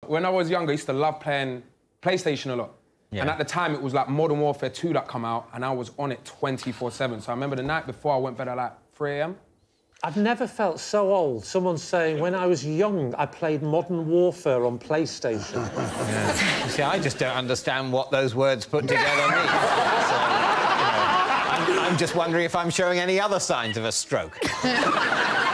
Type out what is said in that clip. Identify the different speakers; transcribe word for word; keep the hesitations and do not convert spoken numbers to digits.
Speaker 1: When I was younger, I used to love playing PlayStation a lot. Yeah. And at the time, it was like Modern Warfare two that come out, and I was on it twenty-four seven. So I remember the night before, I went to bed at like three A M
Speaker 2: I've never felt so old. Someone's saying, when I was young, I played Modern Warfare on PlayStation.
Speaker 3: Yeah. You see, I just don't understand what those words put together mean. So, you know, I'm, I'm just wondering if I'm showing any other signs of a stroke.